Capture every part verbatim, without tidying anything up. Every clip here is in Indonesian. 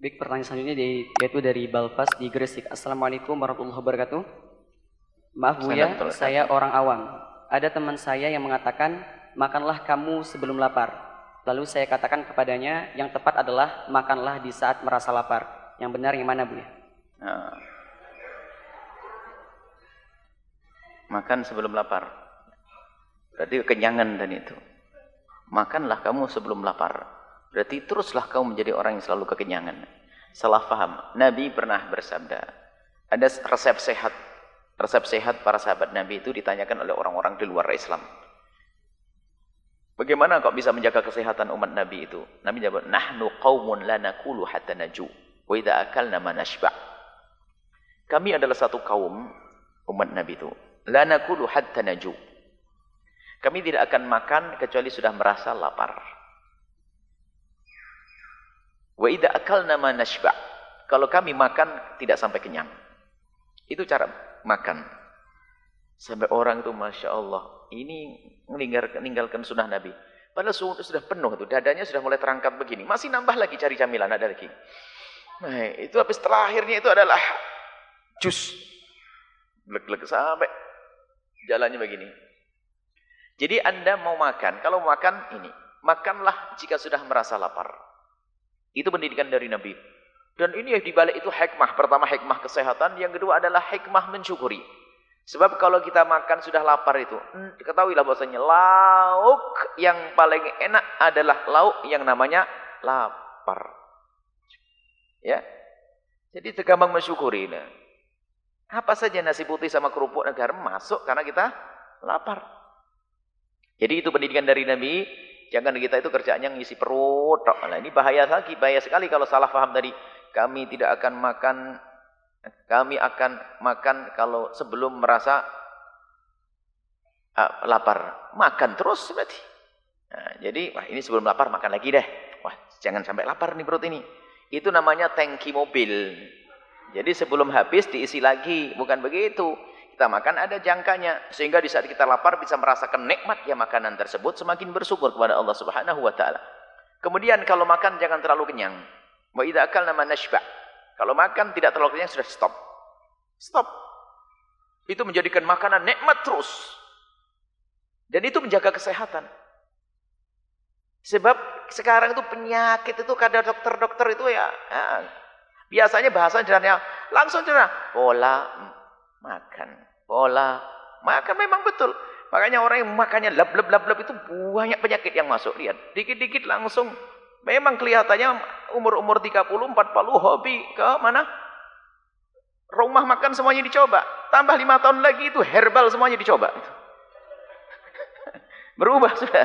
Baik, pertanyaan selanjutnya di, yaitu dari Balfas di Gresik. Assalamualaikum warahmatullahi wabarakatuh. Maaf Buya, saya orang awam. Ada teman saya yang mengatakan, makanlah kamu sebelum lapar. Lalu saya katakan kepadanya, yang tepat adalah makanlah di saat merasa lapar. Yang benar yang mana Buya? Nah. Makan sebelum lapar. Berarti kekenyangan dan itu. Makanlah kamu sebelum lapar. Berarti teruslah kamu menjadi orang yang selalu kekenyangan. Salah faham. Nabi pernah bersabda. Ada resep sehat. Resep sehat para sahabat Nabi itu ditanyakan oleh orang-orang di luar Islam. Bagaimana kok bisa menjaga kesehatan umat Nabi itu? Nabi jawab, nahnu qaumun la nakulu hatta naju. Wa idza akalna ma nashba'. Kami adalah satu kaum umat Nabi itu. La nakulu hatta naju. Kami tidak akan makan kecuali sudah merasa lapar. Wa idza akalna ma nashba'. Kalau kami makan tidak sampai kenyang. Itu cara makan. Sampai orang itu Masya Allah, ini meninggalkan, meninggalkan sunnah Nabi. Padahal sudah penuh itu, dadanya sudah mulai terangkat begini. Masih nambah lagi cari camilan, ada lagi. Nah, itu habis terakhirnya itu adalah jus. Glek-glek sampai jalannya begini. Jadi Anda mau makan, kalau makan ini, makanlah jika sudah merasa lapar. Itu pendidikan dari Nabi. Dan ini di balik itu hikmah. Pertama hikmah kesehatan, yang kedua adalah hikmah mensyukuri. Sebab kalau kita makan sudah lapar itu, ketahuilah bahwasanya lauk yang paling enak adalah lauk yang namanya lapar. Ya. Jadi tergampang mensyukuri. Nah, apa saja nasi putih sama kerupuk dan garam masuk karena kita lapar. Jadi itu pendidikan dari Nabi. Jangan kita itu kerjaannya ngisi perut. Nah, ini bahaya lagi, bahaya sekali kalau salah paham tadi. Kami tidak akan makan, kami akan makan kalau sebelum merasa uh, lapar. Makan terus berarti. Nah, jadi, wah ini sebelum lapar makan lagi deh. Wah, jangan sampai lapar nih perut ini. Itu namanya tangki mobil. Jadi sebelum habis diisi lagi, bukan begitu. Kita makan ada jangkanya, sehingga di saat kita lapar bisa merasakan nikmatnya makanan tersebut, semakin bersyukur kepada Allah Subhanahu wa taala. Kemudian kalau makan jangan terlalu kenyang. Wa idza akalna ma nashba'. Kalau makan tidak terlalu kenyang sudah stop. Stop. Itu menjadikan makanan nikmat terus. Dan itu menjaga kesehatan. Sebab sekarang itu penyakit itu kadang dokter-dokter itu ya, ya biasanya bahasa sederhana langsung sederhana pola makan. Pola makan memang betul. Makanya orang yang makannya lap lap lap lap itu banyak penyakit yang masuk. Lihat, dikit-dikit langsung memang kelihatannya umur-umur tiga puluh, empat puluh hobi ke mana? Rumah makan semuanya dicoba. Tambah lima tahun lagi itu herbal semuanya dicoba. Berubah sudah.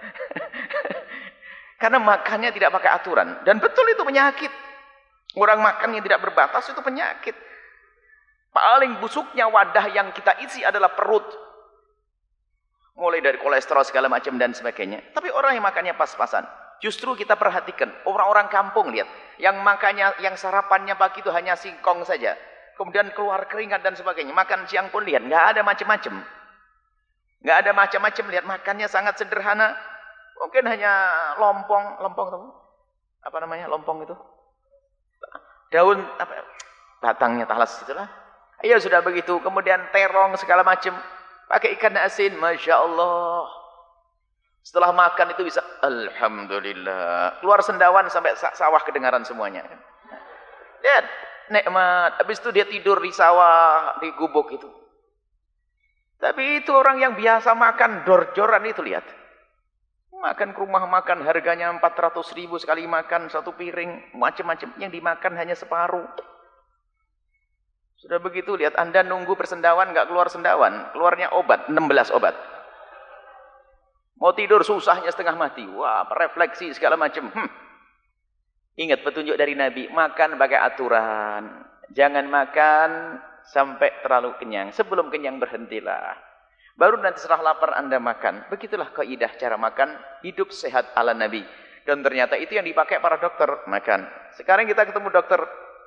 Karena makannya tidak pakai aturan dan betul itu penyakit. Orang makan yang tidak berbatas itu penyakit. Paling busuknya wadah yang kita isi adalah perut. Mulai dari kolesterol segala macam dan sebagainya. Tapi orang yang makannya pas-pasan. Justru kita perhatikan. Orang-orang kampung lihat. Yang makannya, yang sarapannya pagi itu hanya singkong saja. Kemudian keluar keringat dan sebagainya. Makan siang pun lihat. Nggak ada macam-macam. Nggak ada macam-macam. Lihat makannya sangat sederhana. Mungkin hanya lompong. Lompong tahu? Apa namanya lompong itu? Daun, apa? Batangnya talas itulah. Iya sudah begitu, kemudian terong segala macam, pakai ikan asin, Masya Allah. Setelah makan itu bisa, Alhamdulillah. Keluar sendawan sampai sawah kedengaran semuanya. Lihat, nikmat. Habis itu dia tidur di sawah, di gubuk itu. Tapi itu orang yang biasa makan dor-joran itu lihat. Makan ke rumah makan harganya empat ratus ribu sekali makan satu piring, macam-macam. Yang dimakan hanya separuh. Sudah begitu, lihat Anda nunggu persendawan, nggak keluar sendawan. Keluarnya obat, enam belas obat. Mau tidur susahnya setengah mati. Wah, refleksi segala macam. Hmm. Ingat petunjuk dari Nabi, makan pakai aturan. Jangan makan sampai terlalu kenyang. Sebelum kenyang berhentilah. Baru nanti setelah lapar Anda makan. Begitulah kaidah cara makan, hidup sehat ala Nabi. Dan ternyata itu yang dipakai para dokter, makan. Sekarang kita ketemu dokter.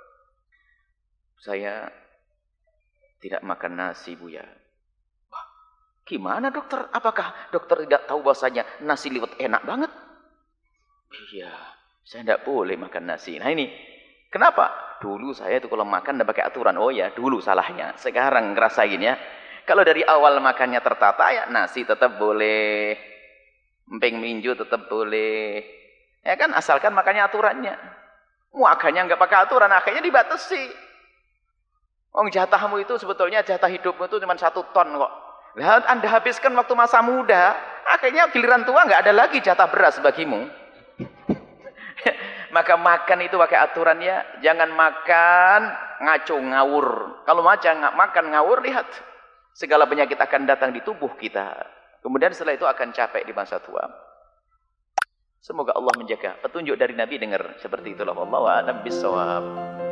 Saya tidak makan nasi, Buya. Wah, gimana dokter? Apakah dokter tidak tahu bahwasanya nasi liwet enak banget? Iya, saya tidak boleh makan nasi. Nah ini, Kenapa? Dulu saya itu kalau makan udah pakai aturan. Oh ya, dulu salahnya. Sekarang ngerasain ya. Kalau dari awal makannya tertata ya nasi tetap boleh. Emping minju tetap boleh. Ya kan asalkan makannya aturannya. Makannya nggak pakai aturan akhirnya dibatasi. Oh jatahmu itu sebetulnya jatah hidupmu itu cuma satu ton kok. Lah Anda habiskan waktu masa muda, akhirnya giliran tua nggak ada lagi jatah beras bagimu. Maka makan itu pakai aturannya, jangan makan ngaco ngawur. Kalau macan makan ngawur, lihat segala penyakit akan datang di tubuh kita. Kemudian setelah itu akan capek di masa tua. Semoga Allah menjaga. Petunjuk dari Nabi dengar seperti itulah. Wallahu a'lam bishawab.